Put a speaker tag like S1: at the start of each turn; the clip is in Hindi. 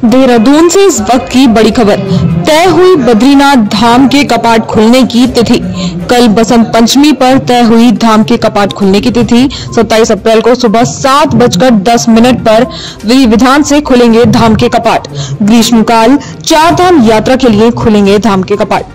S1: देहरादून से इस वक्त की बड़ी खबर। तय हुई बद्रीनाथ धाम के कपाट खुलने की तिथि। कल बसंत पंचमी पर तय हुई धाम के कपाट खुलने की तिथि 27 अप्रैल को सुबह 7:10 पर विधि विधान से खुलेंगे धाम के कपाट। ग्रीष्मकाल 4 धाम यात्रा के लिए खुलेंगे धाम के कपाट।